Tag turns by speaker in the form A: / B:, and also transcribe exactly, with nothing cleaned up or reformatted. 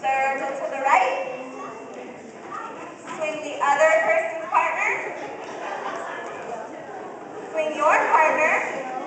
A: turtle to the right. Swing the other person's partner. Swing your partner.